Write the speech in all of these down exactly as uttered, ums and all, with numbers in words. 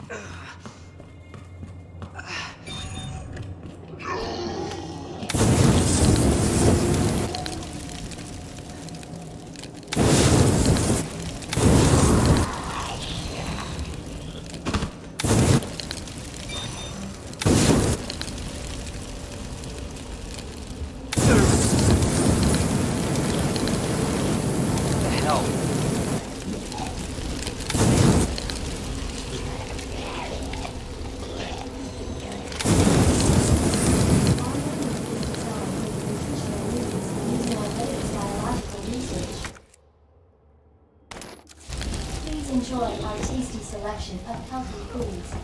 Enjoy our tasty selection of healthy foods.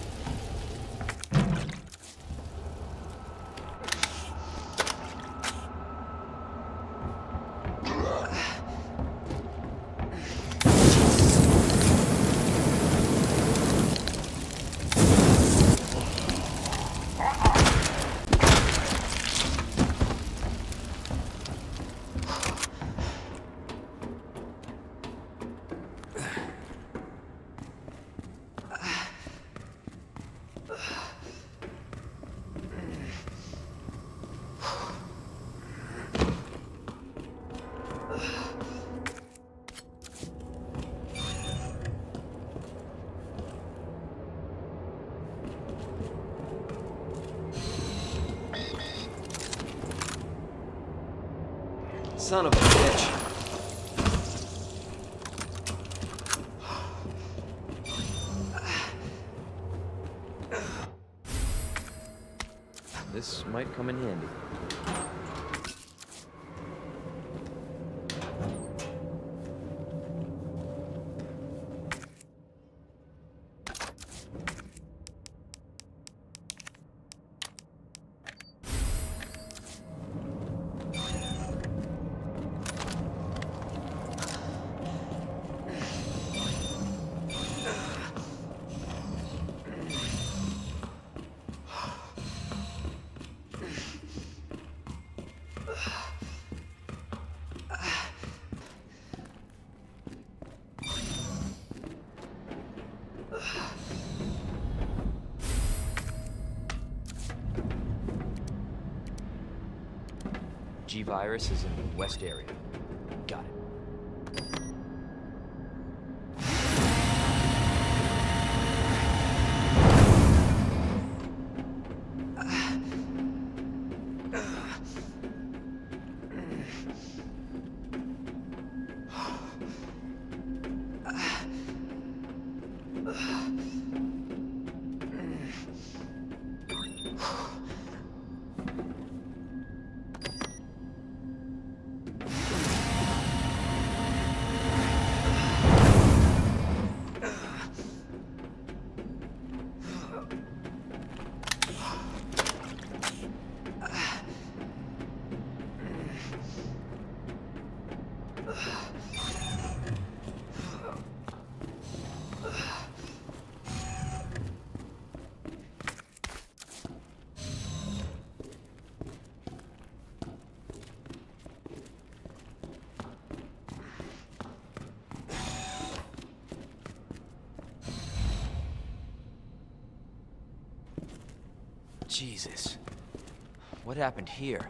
Son of a bitch. This might come in handy. G-Virus is in the west area. Got it. Jesus. What happened here?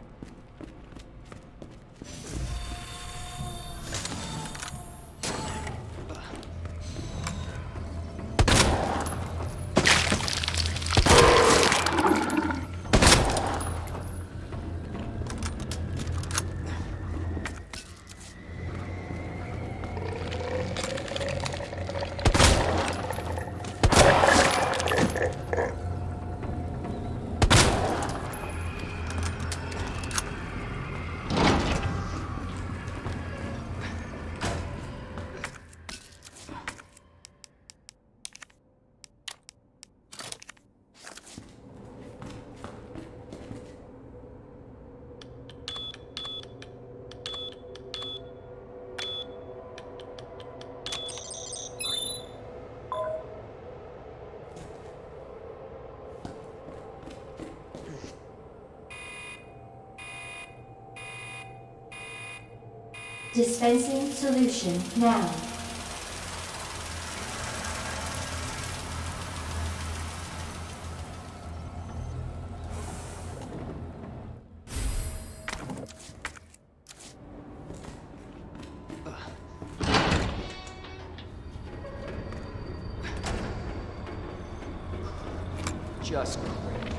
Dispensing solution now. just great.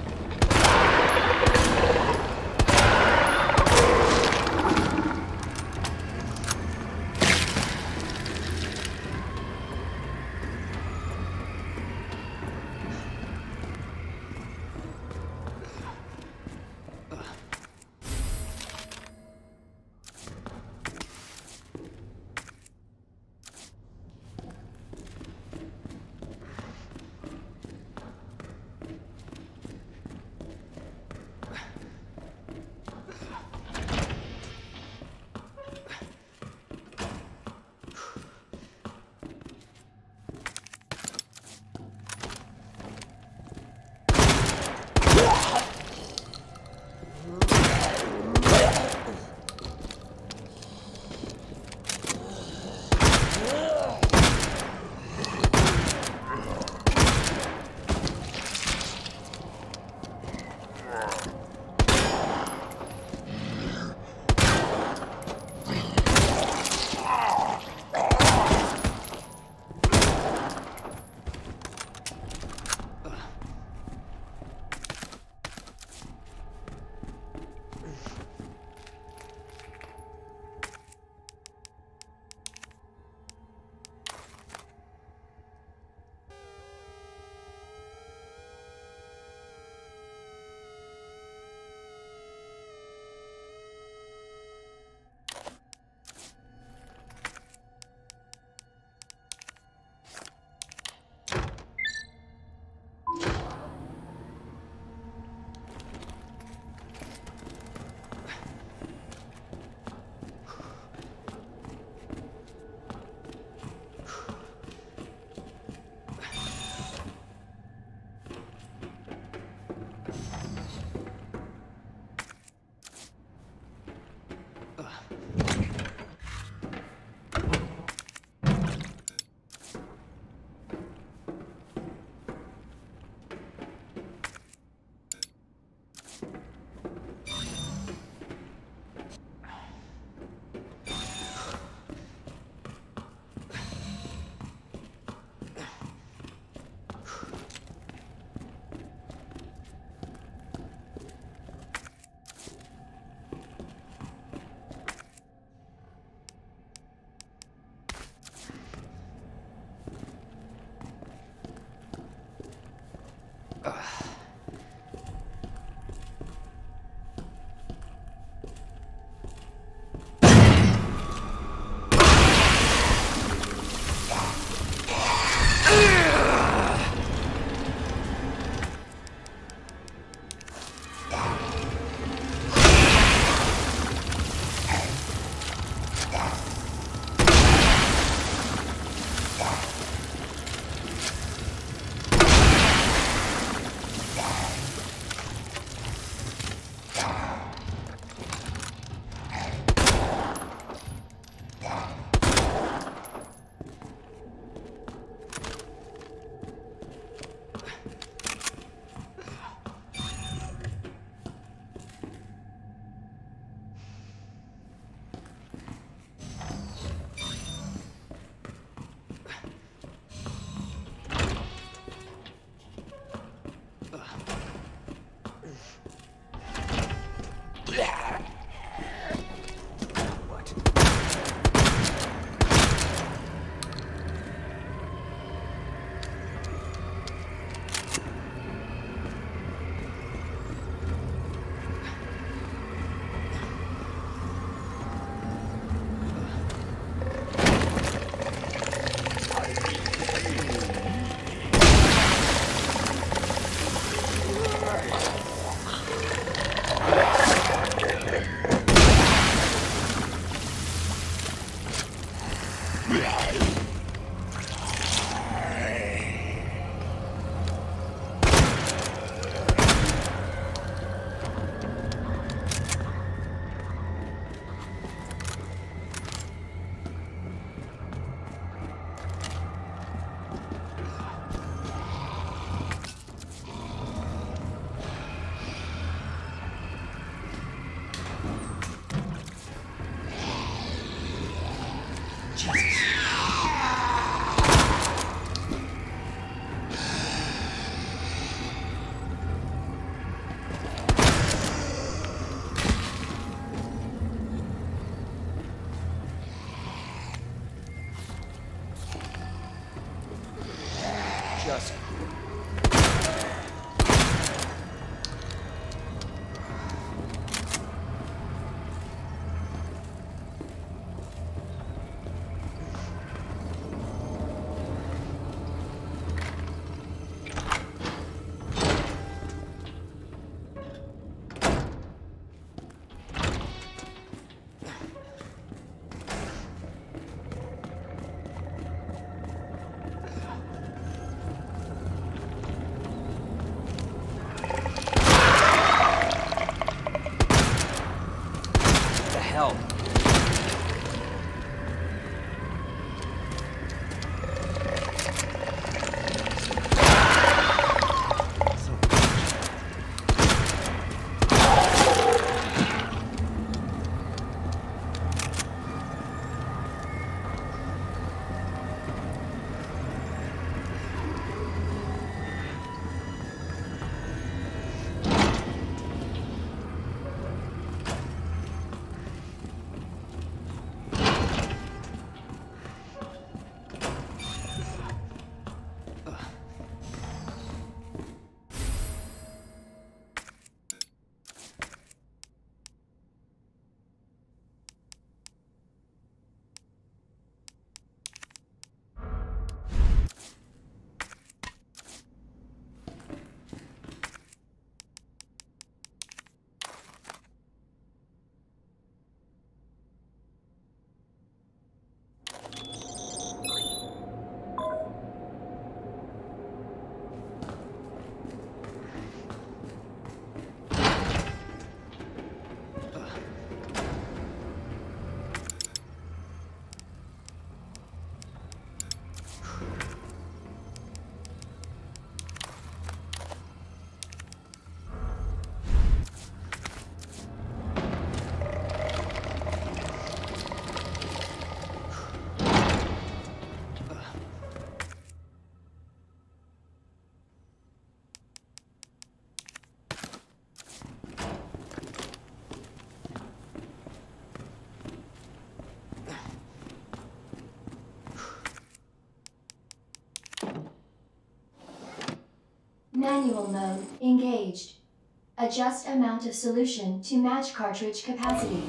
Manual mode engaged. Adjust amount of solution to match cartridge capacity.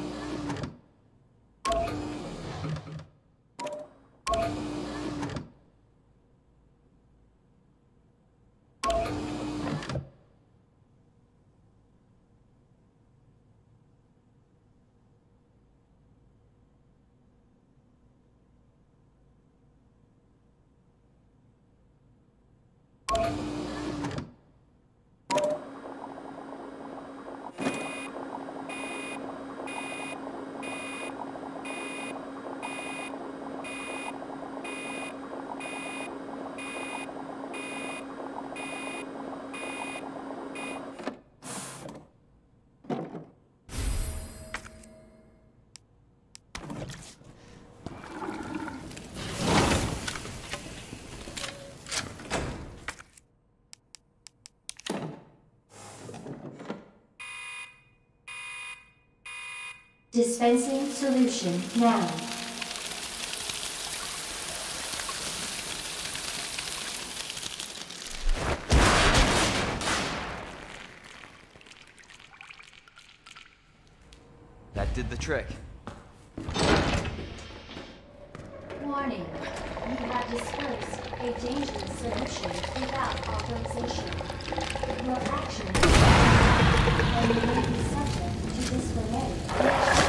Dispensing solution now. That did the trick. Warning. You have dispersed a dangerous solution without authorization. Your actions and you may be subject to disciplinary.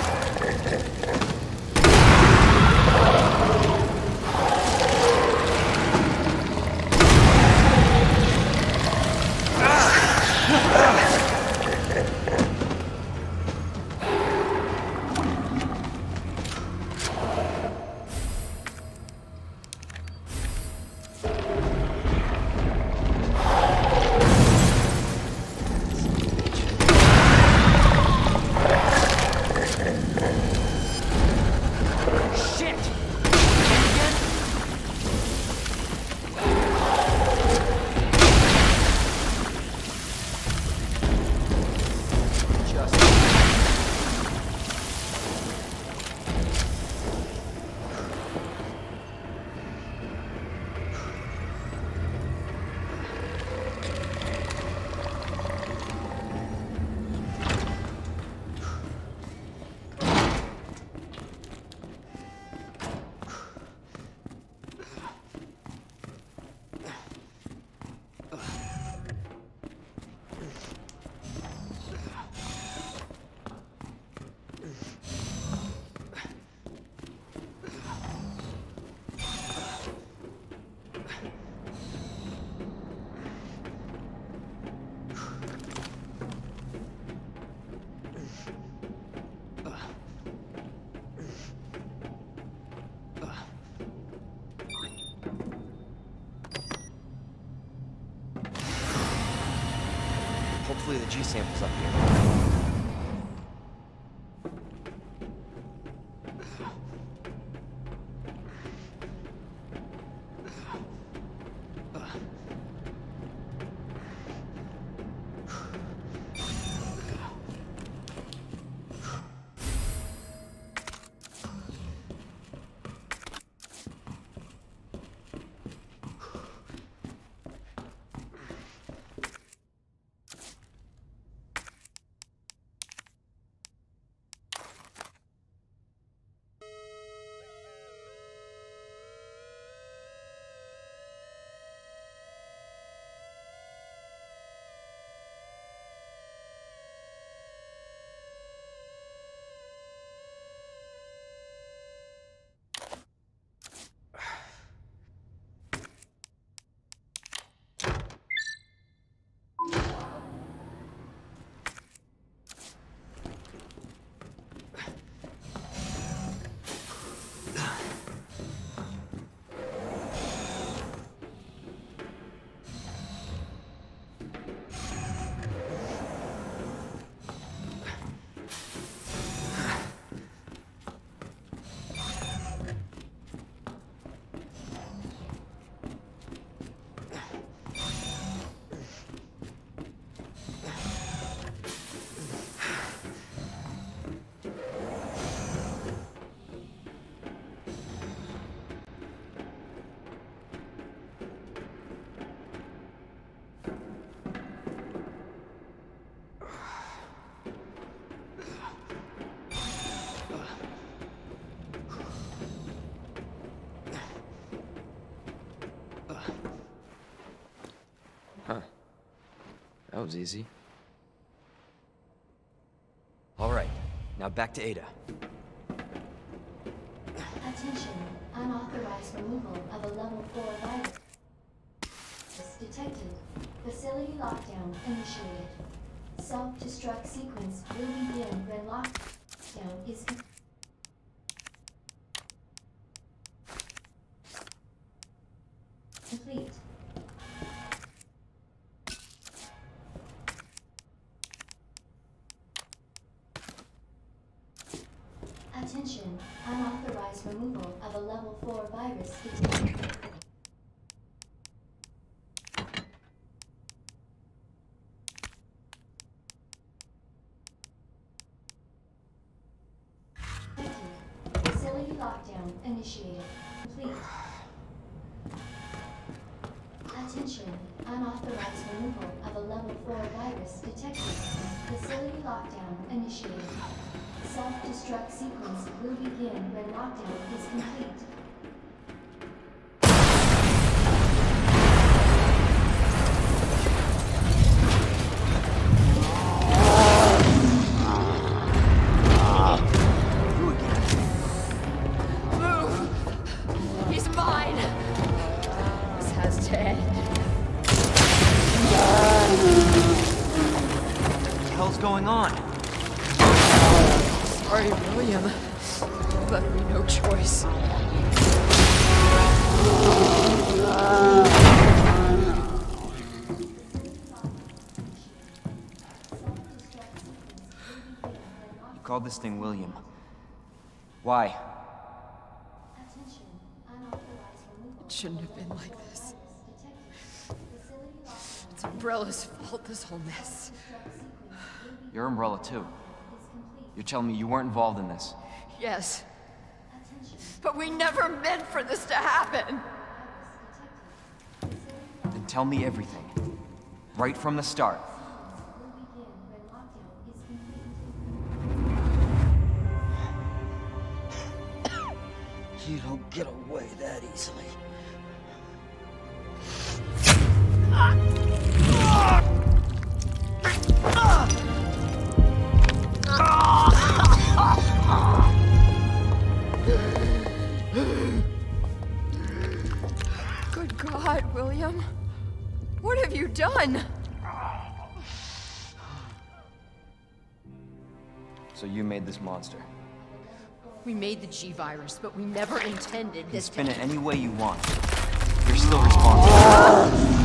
Hopefully the G sample's up here. That was easy. All right, now back to Ada. Attention, unauthorized removal of a level four virus detected. Facility lockdown initiated. Self-destruct sequence will begin when lockdown is complete. Attention, unauthorized removal of a level four virus detected. Facility lockdown initiated. Complete. Attention, unauthorized removal of a level four virus detected. Facility lockdown initiated. Self-destruct sequence will begin when lockdown is complete. Move! He's mine! This has to end. What the hell's going on? Sorry, William. You left me no choice. You called this thing William. Why? It shouldn't have been like this. It's Umbrella's fault, this whole mess. You're Umbrella too. You're telling me you weren't involved in this? Yes. But we never meant for this to happen. Then tell me everything. Right from the start. You don't get away that easily. Good God, William. What have you done? So you made this monster. We made the G virus, but we never intended You can this spin to... it any way you want. You're still responsible.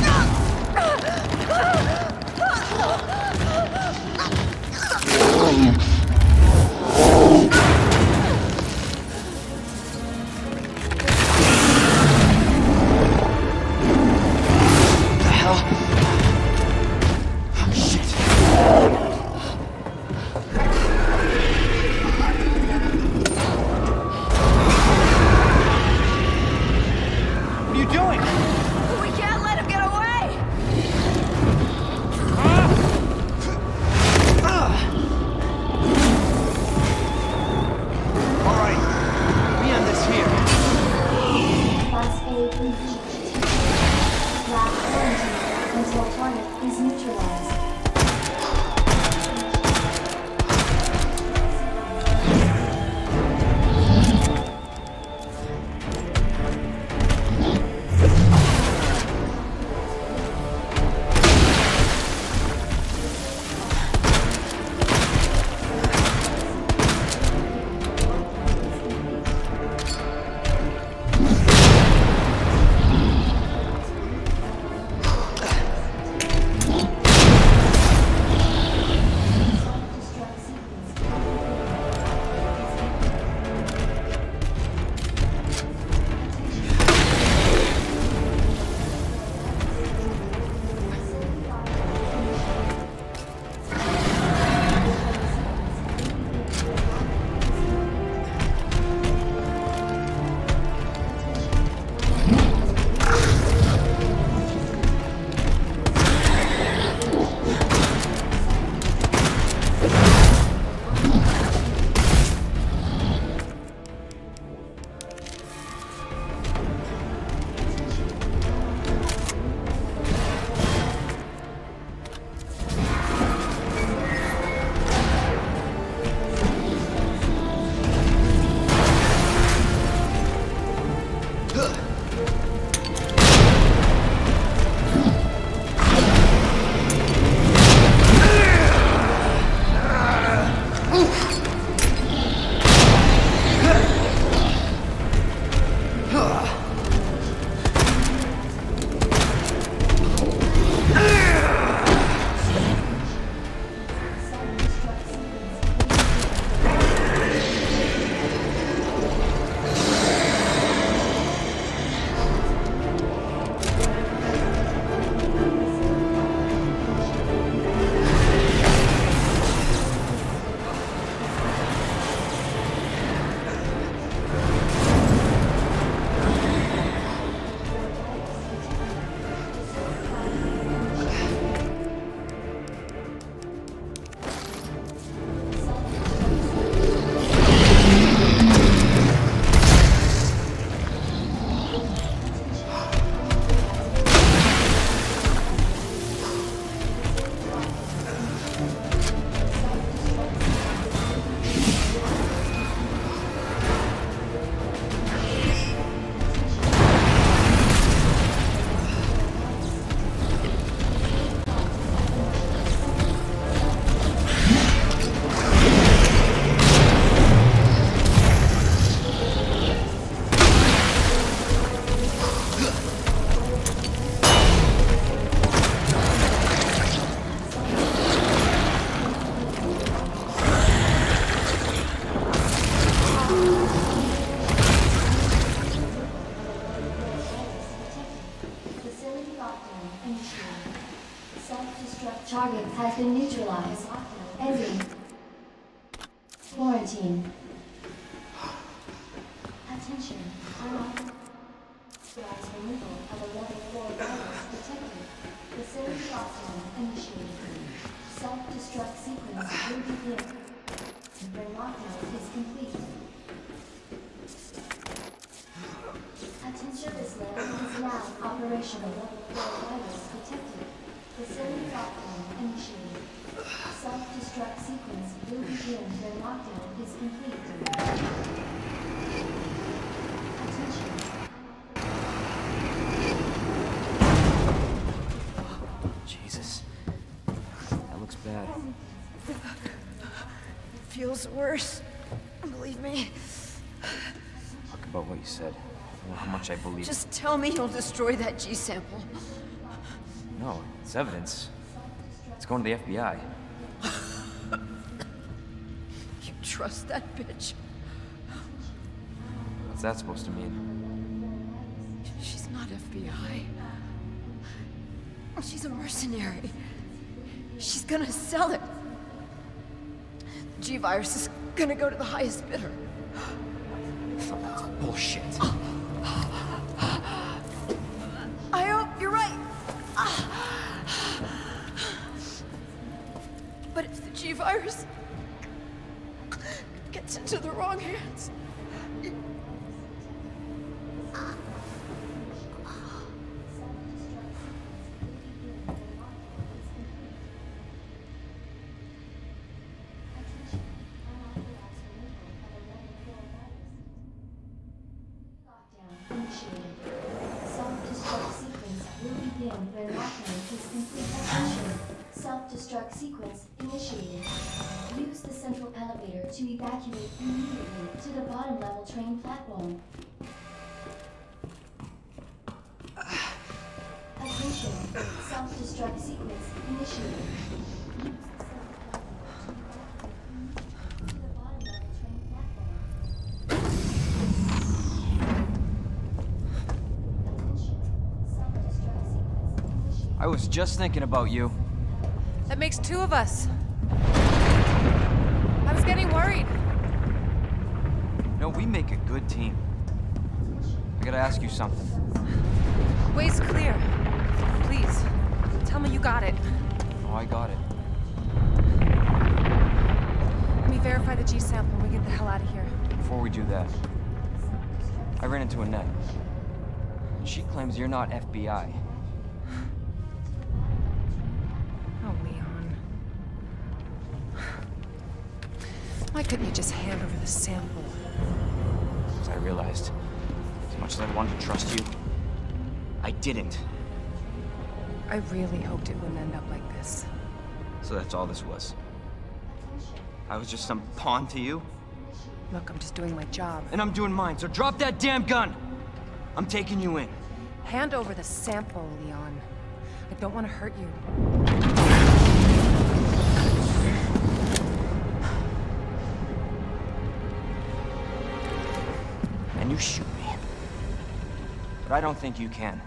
Until target is neutralized. Self-destruct target has been neutralized. Ending. Quarantine. Attention. Unauthorized removal of a level four virus detected. Facility lockdown initiated. Self-destruct sequence will begin when lockdown is complete. Attention. Service level is now operational. Level four virus detected. Facility lockdown initiated. Self-destruct sequence will begin when lockdown is complete. Attention. Jesus. That looks bad. It feels worse. Believe me. Talk about what you said. I don't know how much I believe. Just tell me you'll destroy that G sample. No, it's evidence. It's going to the F B I. You trust that bitch? What's that supposed to mean? She's not F B I. She's a mercenary. She's gonna sell it. The G-Virus is gonna go to the highest bidder. That's bullshit. I hope you're right. But if the G-Virus gets into the wrong hands... Self-destruct sequence initiated. Use the central elevator to evacuate immediately to the bottom level train platform. Attention. Self-destruct sequence initiated. Use the central elevator to the bottom level train platform. Attention. Self-destruct sequence initiated. I was just thinking about you. That makes two of us. I was getting worried. No, we make a good team. I gotta ask you something. Way's clear. Please, tell me you got it. Oh, I got it. Let me verify the G sample and we get the hell out of here. Before we do that, I ran into Annette. She claims you're not F B I. Why couldn't you just hand over the sample? As I realized, as much as I wanted to trust you, I didn't. I really hoped it wouldn't end up like this. So that's all this was. I was just some pawn to you? Look, I'm just doing my job. And I'm doing mine, so drop that damn gun! I'm taking you in. Hand over the sample, Leon. I don't want to hurt you. And you shoot me. But I don't think you can.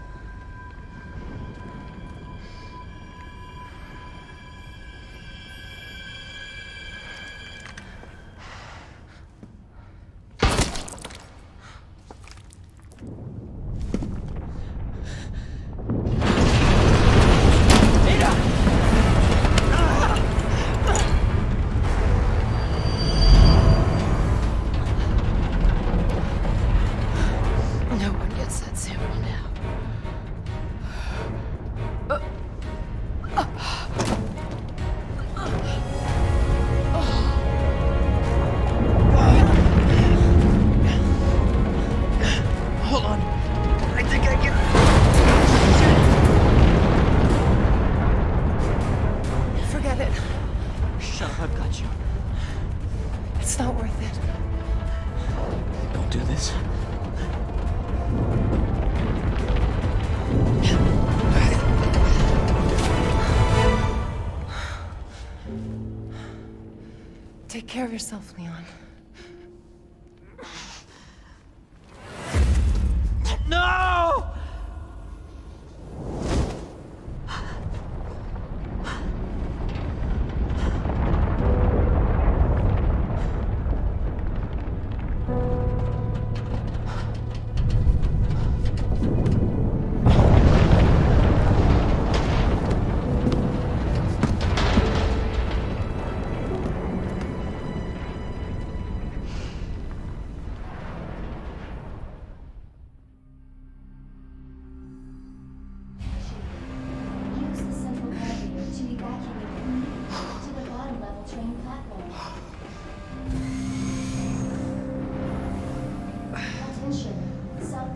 Take care of yourself, Leon. No!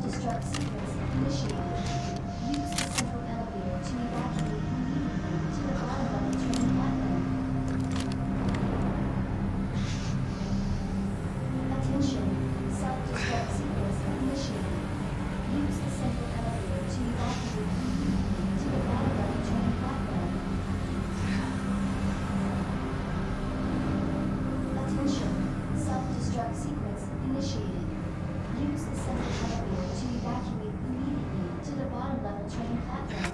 Self-destruct sequence initiated. Use the central elevator to evacuate immediately to the bottom level train platform. Attention. Self-destruct sequence initiated. Use the central elevator to evacuate immediately to the bottom level train platform. Attention. Self-destruct sequence initiated. Use the central elevator to evacuate immediately to the bottom level train platform.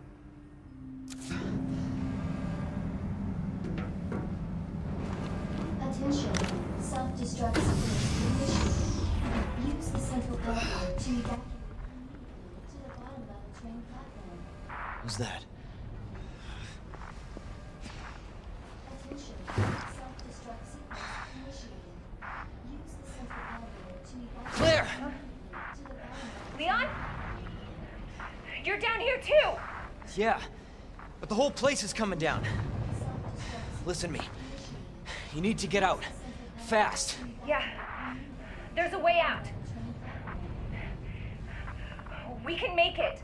Attention. Self-destruct sequence initiated. Use the central elevator to evacuate immediately to the bottom level train platform. Who's that? Attention. Self-destruct sequence initiated. Use the central elevator to evacuate Claire! immediately to the bottom level. Leon? You're down here too! Yeah, but the whole place is coming down. Listen to me. You need to get out. Fast. Yeah. There's a way out. We can make it.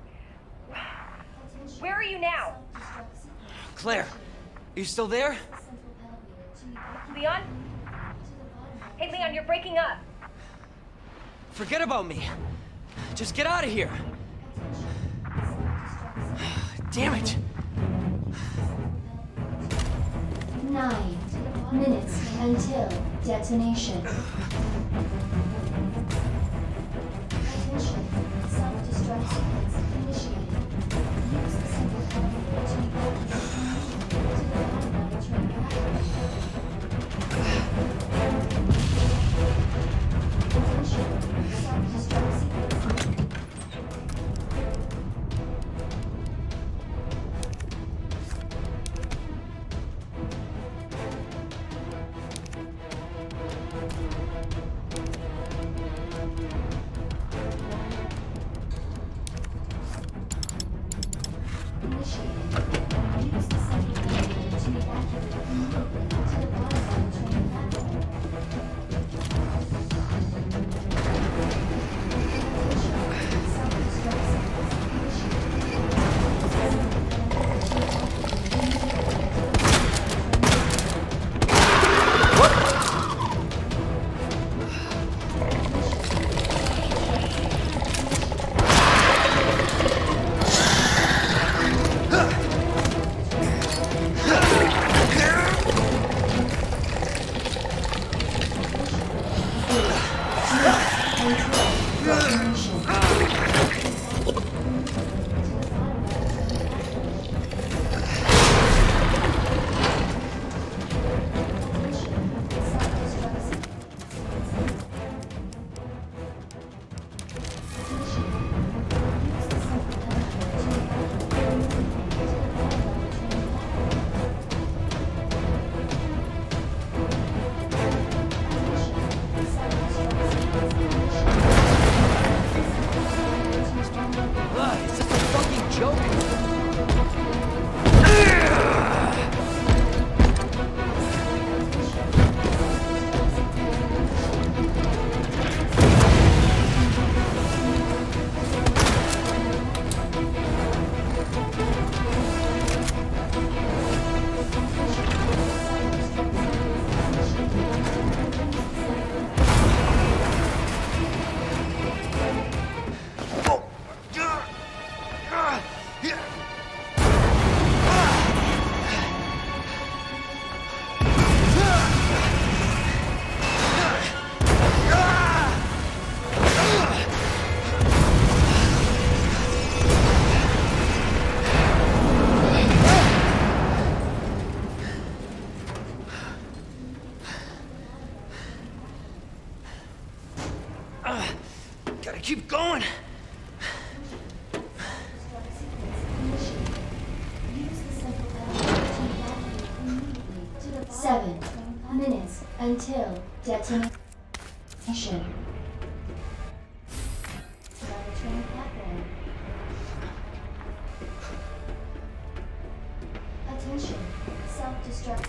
Where are you now? Claire, are you still there? Leon? Hey, Leon, you're breaking up. Forget about me. Just get out of here. Damn it. Nine minutes until detonation. Attention. Self-destruct sequence initiated. Use the central elevator to evacuate immediately to the bottom level train platform. Attention. Self-destruct sequence. Keep going. Seven minutes until detonation. Attention, self-destruct.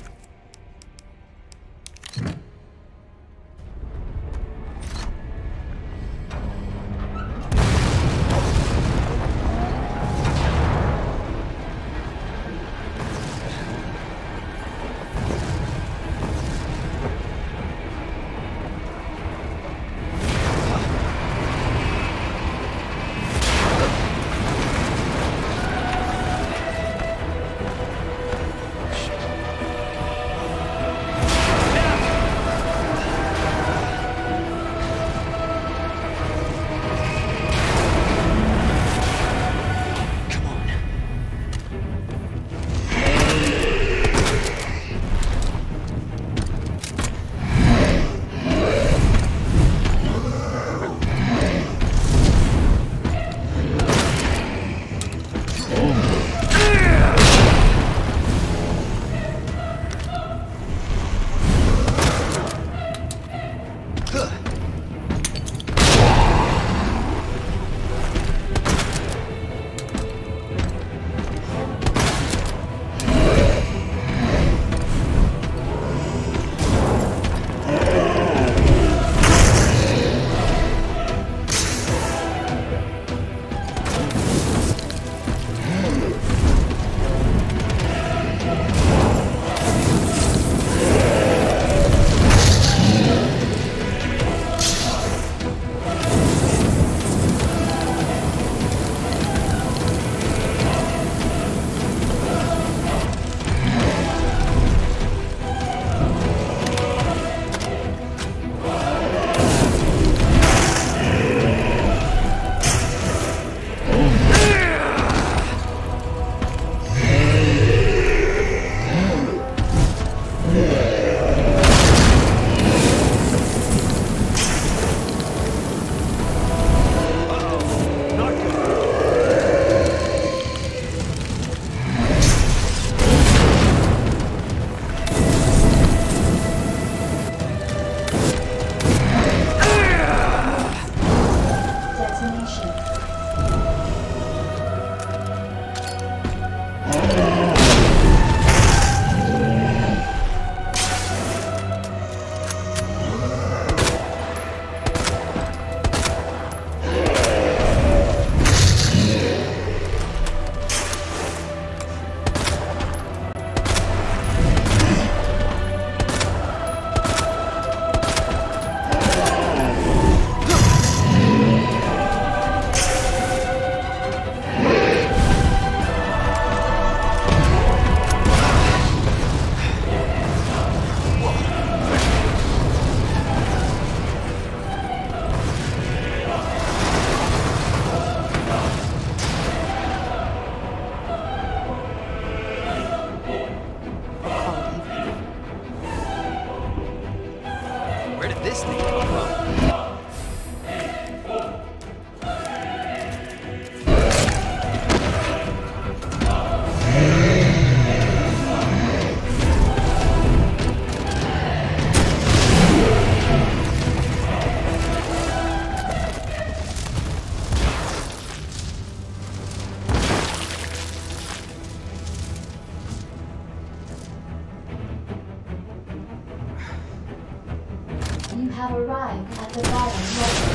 have arrived at the bottom level.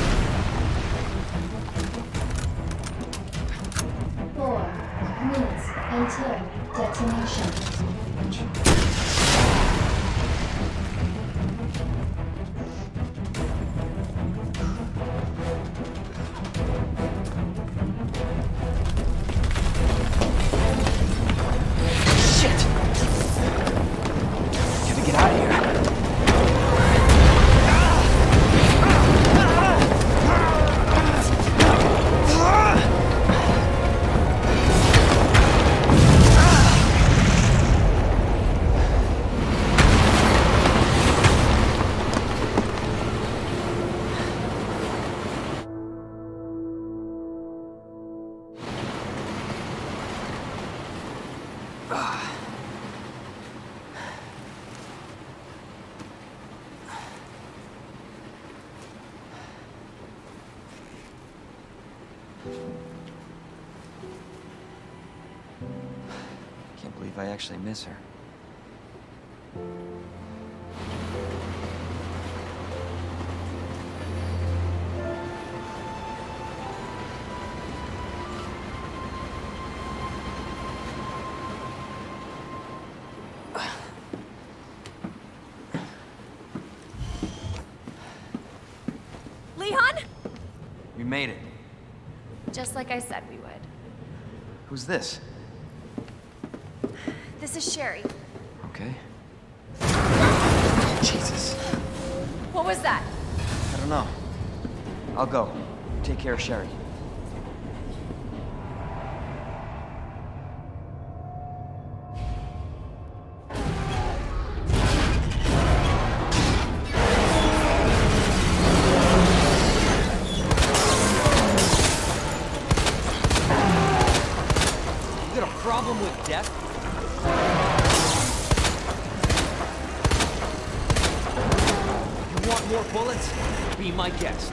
Four minutes until detonation. Shit! Gotta get out of here. Can't believe I actually miss her. Leon? We made it. Just like I said we would. Who's this? This is Sherry. Okay. Jesus. What was that? I don't know. I'll go. Take care of Sherry. You got a problem with death? You want more bullets? Be my guest.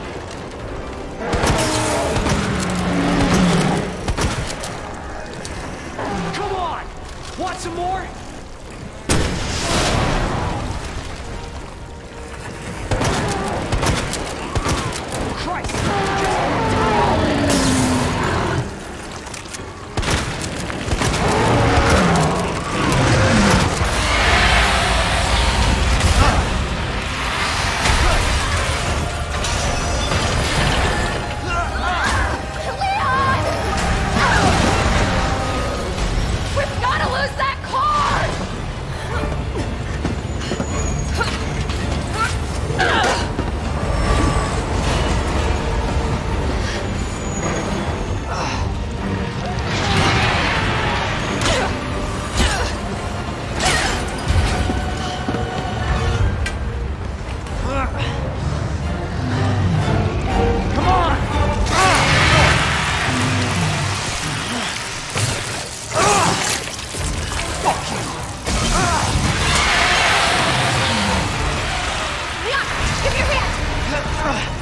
Come on! Want some more? Christ! Just die already! We've got to lose that car! Come on! Leon, give me your hand!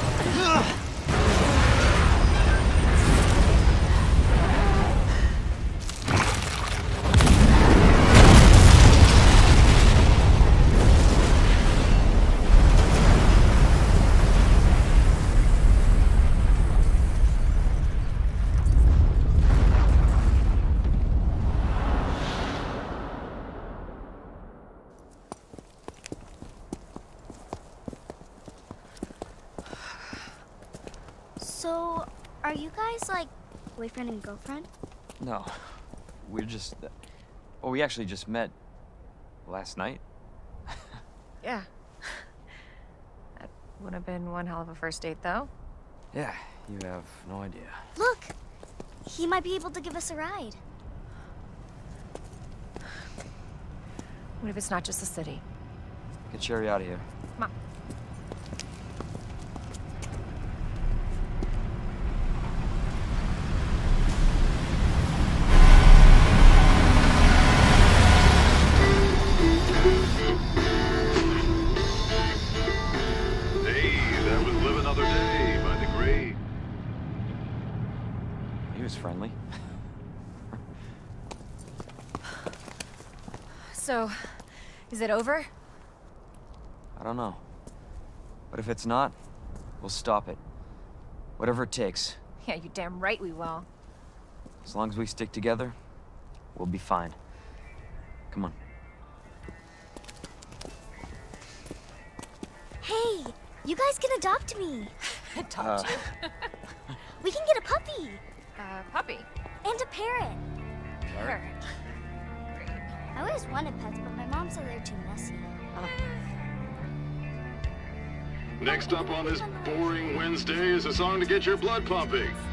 So, are you guys like boyfriend and girlfriend? No. We're just... Uh, well, we actually just met last night. Yeah. That would have been one hell of a first date, though. Yeah, you have no idea. Look! He might be able to give us a ride. What if it's not just the city? Get Sherry out of here. Come on. Hey, that was Live Another Day by the great. He was friendly. So, is it over? I don't know. But if it's not, we'll stop it. Whatever it takes. Yeah, you damn right we will. As long as we stick together, we'll be fine. Come on. Hey, you guys can adopt me. Adopt Uh, you. We can get a puppy Uh, puppy. and a parrot. Parrot. Great. I always wanted pets, but my mom said they're too messy. Next up on this boring Wednesday is a song to get your blood pumping.